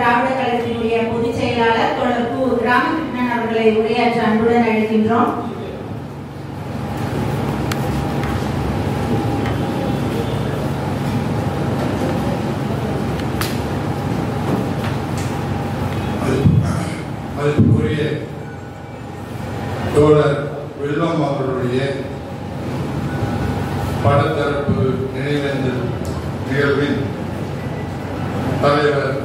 திராவிட கழகத்தினுடைய பொதுச் செயலாளர் தோழர் கு. ராமகிருஷ்ணன் அவர்களை உரையாற்ற அன்புடன் அழைக்கின்றோம். மதிப்புக்குரிய தோழர் வெல்லம் அவர்களுடைய படத்தரப்பு நினைவேந்தல் நிகழ்வின் தலைவர்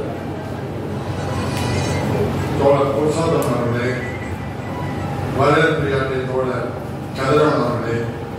தோழர் புருஷோத்தமன் அவர்களே, வரவேற்பியாற்றிய தோழர் கதிரவன் அவர்களே,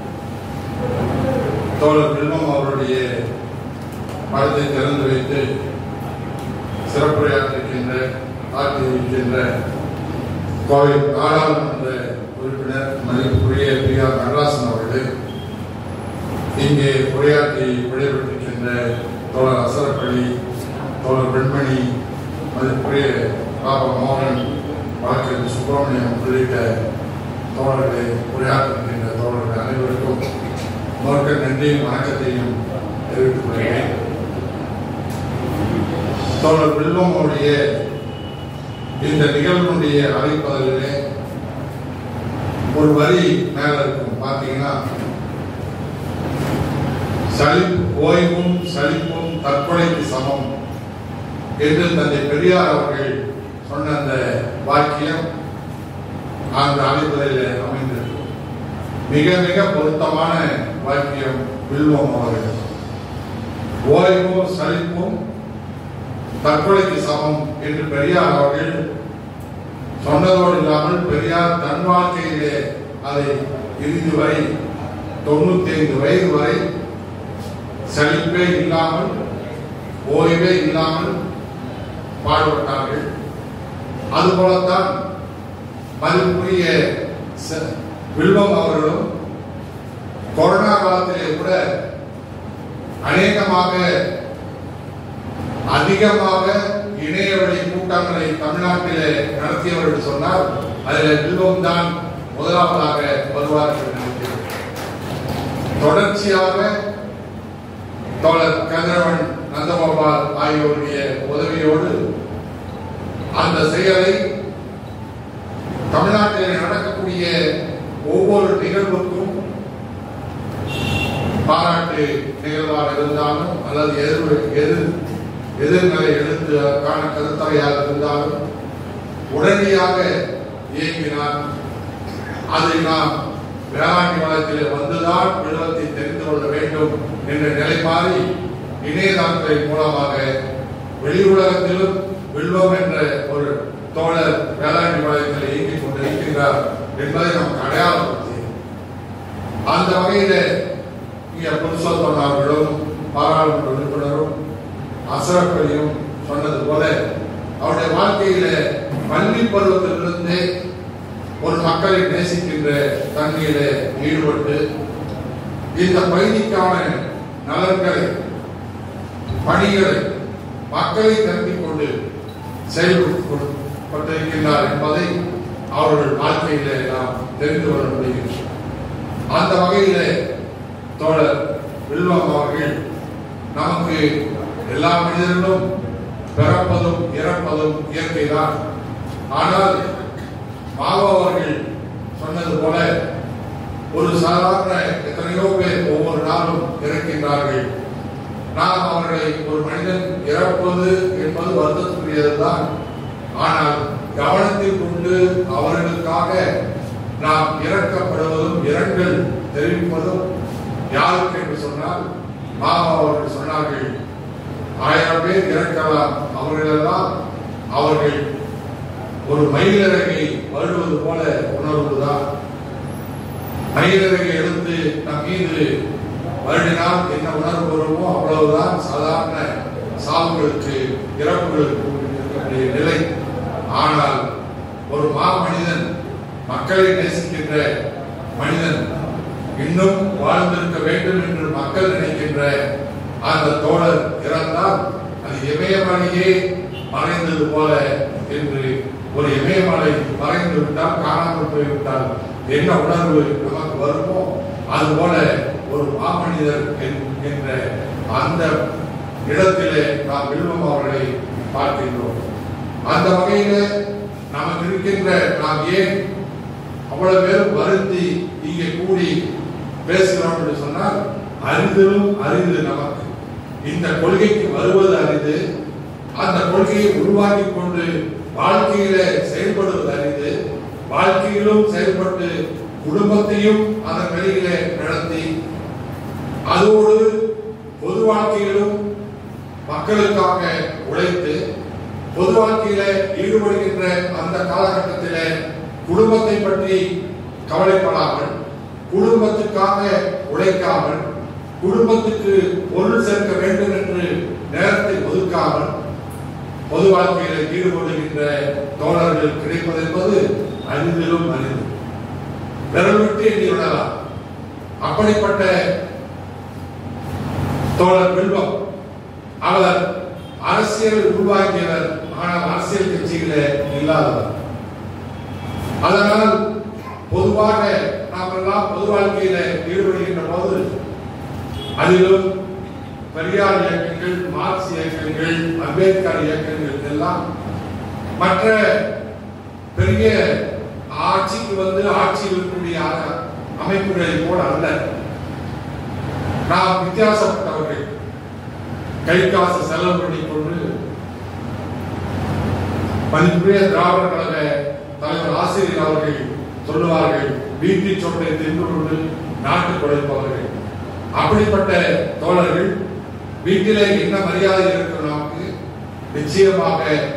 தோழர் வெல்லம் அவருடைய படத்தை திறந்து வைத்து சிறப்புரையாற்றுகின்ற ஆற்றியிருக்கின்ற கோவை நாடாளுமன்ற உறுப்பினர் மதிப்புக்குரிய பி.ஆர். நடராசன் அவர்களே, இங்கே உரையாற்றி விடைபெற்றிருக்கின்ற தோழர் அசரப்பள்ளி, தோழர் வெண்மணி, மதிப்புக்குரிய பாபா மோகன், வழக்கறிஞர் சுப்பிரமணியம் உள்ளிட்ட தோழர்களை உரையாற்றுகின்ற தோழர்கள் அனைவருக்கும் முதற்க நன்றியும் வணக்கத்தையும் தெரிவித்துக் கொள்கிறேன். தோழர் வெல்லம் அவருடைய இந்த நிகழ்வுடைய அழைப்பதிலே ஒரு வரி மேல இருக்கும். பார்த்தீங்கன்னா, ஓய்வும் சலிப்பும் தற்கொலைக்கு சமம் என்று தந்தை பெரியார் அவர்கள் சொன்ன அந்த வாக்கியம் அந்த அழைப்பதில் அமைந்திருக்கும். மிக மிக பொருத்தமான வாக்கியம் வெல்லம் அவர்கள். ஓய்வும் சலிப்பும் தற்கொலைக்கு சமம் என்று பெரியார் அவர்கள் சொன்னதோடு இல்லாமல் பெரியார் தன் வாழ்க்கையிலே அதை இறுதி வரை 95 வயது வரை சலிப்பே இல்லாமல் ஓய்வே இல்லாமல் பாடுபட்டார்கள். அதுபோலத்தான் மதிப்புரிய வெல்லம் அவர்களும் கொரோனா காலத்திலே கூட அதிகமாக இணையவழி கூட்டங்களை தமிழ்நாட்டிலே நடத்தியவர்கள் சொன்னால் அதில் வெல்லம் தான் முதலாவதாக வருவார்கள். தொடர்ச்சியாக தோழர் கதிரவன், நந்தகோபால் ஆகியோருடைய உதவியோடு அந்த செயலை தமிழ்நாட்டில் நடக்கக்கூடிய ஒவ்வொரு நிகழ்வுக்கும் பாராட்டு நிகழ்வாக இருந்தாலும் அல்லது எதிர்நிலை எழுத்துக்கான கருத்தறையாக இருந்தாலும் உடனடியாக இயங்கினார். அதை நாம் வேளாண்மை வளத்தில் வந்துதான் விழுவத்தை தெரிந்து கொள்ள வேண்டும் என்ற நிலைமாறி இணையதளத்தின் மூலமாக வெளி உலகத்திலும் வெல்லம் என்ற ஒரு தோழர் வேளாண்மை வளத்தில் இயங்கிக் கொண்டிருக்கிறார் என்பதை நமக்கு அடையாளப்படுத்தி, அந்த வகையில இங்கே புருஷோத்தமன் அவர்களும் பாராளுமன்ற உறுப்பினரும் அசரப்பள்ளியும் சொன்னது போல அவருடைய வாழ்க்கையில பள்ளி பருவத்திலிருந்தே ஒரு மக்களை நேசிக்கின்ற தன்மையில ஈடுபட்டு இந்த பகுதிக்கான நலன்களை பணிகளை மக்களை கருத்தில் கொண்டு செயல்பட்டிருக்கின்றார் என்பதை அவர்கள் வாழ்க்கையில நாம் தெரிந்து கொள்ள முடியும். அந்த வகையில தோழர் வெல்லம் அவர்கள் நமக்கு எல்லா மனிதர்களும் பிறப்பதும் இறப்பதும் இயற்கைதான். ஆனால் மாவோ அவர்கள் சொன்னது போல ஒரு சாதாரண எத்தனையோ பேர் ஒவ்வொரு நாளும் இறக்கின்றார்கள். நாம் அவர்களை ஒரு மனிதன் இறப்பது என்பது வருத்தத்துக்குரியதுதான். ஆனால் கவனத்தில் கொண்டு அவர்களுக்காக நாம் இறக்கப்படுவதும் இரங்கல் தெரிவிப்பதும் யாருக்கு என்று சொன்னால், மாவோ அவர்கள் சொன்னார்கள், 1000 பேர் இறக்கலாம், அவர்கள் ஒரு மயிலிறகை வருவது போல உணர்வுதான். மயிலிறகை எடுத்து நம் மீது வருடினால் என்ன உணர்வு வருமோ அவ்வளவுதான் சாதாரண சாவுகளுக்கு இறப்புகளுக்கு இருக்கக்கூடிய நிலை. ஆனால் ஒரு மனிதன், மக்களை நேசிக்கின்ற மனிதன், இன்னும் வாழ்ந்திருக்க வேண்டும் என்று மக்கள் நினைக்கின்ற அந்த தோழர் இறந்தால் அது இமயமலையே மறைந்தது போல என்று, ஒரு இமயமலை மறைந்து விட்டால், காணாமல் போய்விட்டால் என்ன உணர்வு நமக்கு வருமோ அதுபோல ஒரு மாமனிதர் என்ற அந்த இடத்திலே நாம் வெல்லம் அவர்களை பார்க்கின்றோம். அந்த வகையில நமக்கு இருக்கின்ற நாம் ஏன் அவ்வளவு பேரும் வருந்தி இங்கே கூடி பேசுகிறோம் என்று சொன்னால், அரிதிலும் அரிது நமக்கு இந்த கொள்கைக்கு வருவது அரிது, அந்த கொள்கையை உருவாக்கி கொண்டு வாழ்க்கையில செயல்படுவது அரிது, வாழ்க்கையிலும் செயல்பட்டு குடும்பத்தையும் அதன் வெளியில நடத்தி அதோடு பொது வாழ்க்கையிலும் மக்களுக்காக உழைத்து பொது வாழ்க்கையில ஈடுபடுகின்ற அந்த காலகட்டத்தில குடும்பத்தை பற்றி கவலைப்படாமல், குடும்பத்துக்காக உழைக்காமல், குடும்பத்துக்கு பொருள் சேர்க்க வேண்டும் என்று நேரத்தை ஒதுக்காமல் பொது வாழ்க்கையில ஈடுபடுகின்ற தோழர்கள் கிடைப்பது என்பது அரிதிலும் அரிது. விரல் விட்டு எண்ணிவிடலாம். அப்படிப்பட்ட தோழர் வில்வம் அவர் அரசியல் உருவாக்கியவர், ஆனால் அரசியல் கட்சிகளே இல்லாதவர். அதனால் பொதுவாக நாம் எல்லாம் பொது வாழ்க்கையில ஈடுபடுகின்ற போது அதிலும் பெரியார் இயக்கங்கள், மார்க்ஸ் இயக்கங்கள், அம்பேத்கர் இயக்கங்கள் எல்லாம் மற்ற பெரிய ஆட்சிக்கு வந்து ஆட்சியில் இருக்கக்கூடிய அமைப்புகளை போல அல்ல. நாம் வித்தியாசப்பட்டவர்கள். கை காசு செலவு பண்ணிக்கொண்டு மதிப்புடைய திராவிட கழக தலைவர் ஆசிரியர் அவர்கள் சொல்லுவார்கள், வீட்டு சொட்டை தின்று கொண்டு நாட்டு குறைப்பவர்கள். அப்படிப்பட்ட தோழர்கள் வீட்டிலே என்ன மரியாதை இருக்கிற நமக்கு நிச்சயமாக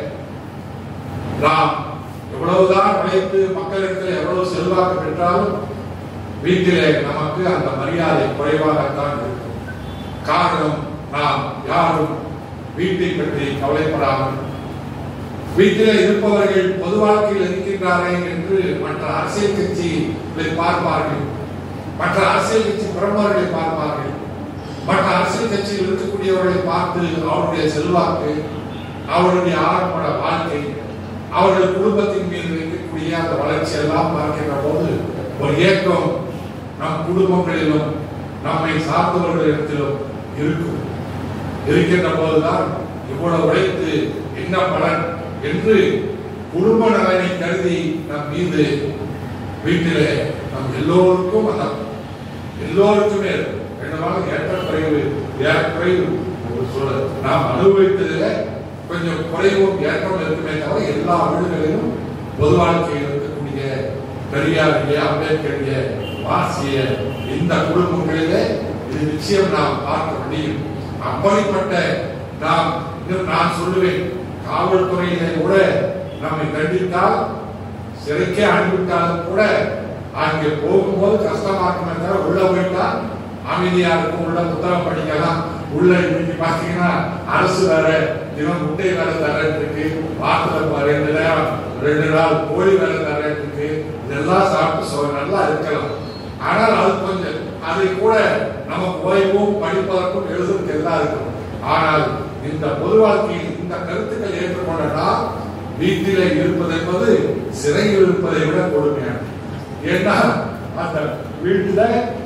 நாம் எவ்வளவுதான் உழைத்து மக்களிடத்தில் எவ்வளவு செல்வாக்கு பெற்றாலும் வீட்டிலே நமக்கு அந்த மரியாதை குறைவாகத்தான் இருக்கும். காரணம், நாம் யாரும் வீட்டை பற்றி கவலைப்படாமல் வீட்டிலே இருப்பவர்கள் பொது வாழ்க்கையில் இருக்கின்றார்கள் என்று மற்ற அரசியல் கட்சிகளை பார்ப்பார்கள், மற்ற அரசியல் கட்சி பிரமுகர்களை பார்ப்பார்கள், மற்ற அரசியல் கட்சியில் இருக்கக்கூடியவர்களை பார்த்து அவருடைய செல்வாக்கு, அவருடைய ஆரம்ப வாழ்க்கை, அவர்கள் குடும்பத்தின் மீது இருக்கக்கூடிய அந்த வளர்ச்சி எல்லாம் பார்க்கின்ற போது ஒரு ஏக்கம் நம் குடும்பங்களிலும் நம்மை சார்ந்தவர்களிடத்திலும் இருக்கும். இருக்கின்ற போதுதான் இவ்வளவு உழைத்து என்ன பலன் என்று குடும்ப நலனை கருதி நம் மீது வீட்டிலே நம் எல்லோருக்கும் எல்லோருக்குமே ஏற்றக்குறைவு நாம் அனுபவித்ததில் கொஞ்சம் குறைவும் ஏற்றம் இருக்குமே தவிர எல்லா வீடுகளிலும் பொது வாழ்க்கையில் இருக்கக்கூடிய பெரியாரிய, அம்பேத்கரிய, வாசிய இந்த குடும்பங்களிலே இது நிச்சயம் நாம் பார்க்க முடியும். அப்படிப்பட்ட நான் சொல்லுவேன், காவல்துறையிலே கூட நம்மை கண்டித்தால் சிறைக்கே அனுப்பிவிட்டாலும் கூட அங்கே போகும்போது கஷ்டமா இருக்குமே தவிர உள்ள போயிட்டா அமைதியா இருக்கும், உள்ள புத்தகம் படிக்கலாம். உள்ள இன்னைக்கு பாத்தீங்கன்னா அரசு வேற தினம் முட்டை வேலை தரேன் இருக்கு, வாரத்துல 2 நாள் கோழி வேலை தரேன் இருக்கு. இதெல்லாம் சாப்பிட்டு நல்லா இருக்கலாம். ஆனால் அது கொஞ்சம் அதை கூட நமக்கு ஓய்வும் படிப்பதற்கும் எழுதும் எல்லாம் இருக்கும். ஆனால் இந்த பொது வாழ்க்கையில் இந்த கருத்துக்கள் ஏற்றுக்கொண்டா வீட்டிலே இருப்பது என்பது சிறையில் இருப்பதை விட கொடுமையான. ஏன்னா அந்த வீட்டுல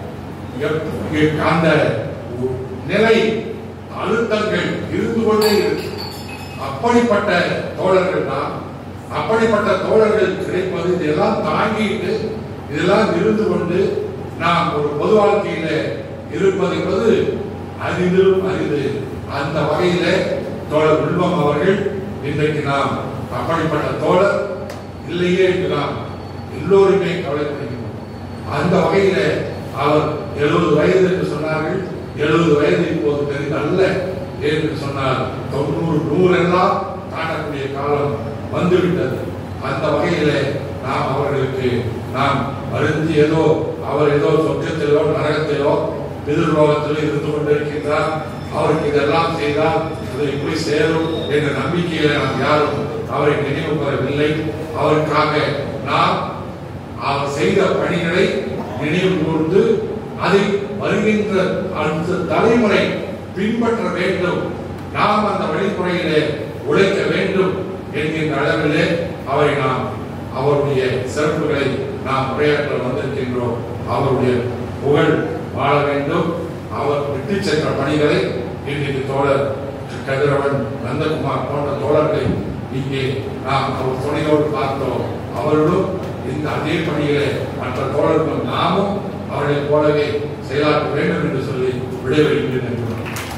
அந்த நிலை அழுத்தங்கள் இருந்து கொண்டே இருக்கு. அப்படிப்பட்ட தோழர்கள் தான், அப்படிப்பட்ட தோழர்கள் கிடைப்பது இதெல்லாம் தாங்கிட்டு இதெல்லாம் இருந்து கொண்டு நாம் ஒரு பொது வாழ்க்கையில இருப்பது என்பது அரிதிலும் அரிது. அந்த வகையில தோழர் வில்வம் அவர்கள் இன்றைக்கு நாம் அப்படிப்பட்ட தோழர் இல்லையே என்று நாம் எல்லோருமே கவலைப்படுகிறோம். அந்த வகையில அவர் 70 வயது என்று சொன்னார்கள். 70 வயது இப்போது பெரிதல்ல என்று சொன்னால் 90, 100 எல்லாம் தாண்டக்கூடிய காலம் வந்துவிட்டது. அந்த வகையில நாம் அவர்களுக்கு நாம் வருந்தி அவர் ஏதோ சொர்க்கத்திலோ நரகத்திலோ எதிர்லோகத்திலோ இருந்து கொண்டிருக்கின்றார், அவருக்கு இதெல்லாம் செய்தால் இதை போய் சேரும் என்ற நம்பிக்கையில நாம் யாரும் அவரை நினைவு பெறவில்லை. அவருக்காக நாம் அவர் செய்த பணிகளை நினைவு கூர்ந்து அதை வருகின்ற அடுத்த தலைமுறை பின்பற்ற வேண்டும், நாம் அந்த வழிமுறையிலே உழைக்க வேண்டும் என்கின்ற அளவிலே அவரை நாம் அவருடைய சிறப்புகளை நாம் உரையாற்ற வந்திருக்கின்றோம். அவருடைய புகழ் வாழ வேண்டும். அவர் விட்டு சென்ற பணிகளை இன்றைக்கு தோழர் கதிரவன், நந்தகுமார் போன்ற தோழர்களை இங்கே நாம் அவர் துணையோடு பார்த்தோம். அவர்களும் இந்த அதே பணிகளை மற்ற தோழர்களும் நாமும் அவர்களைப் போலவே செயலாற்ற வேண்டும் என்று சொல்லி விடைபெறுகிறேன்.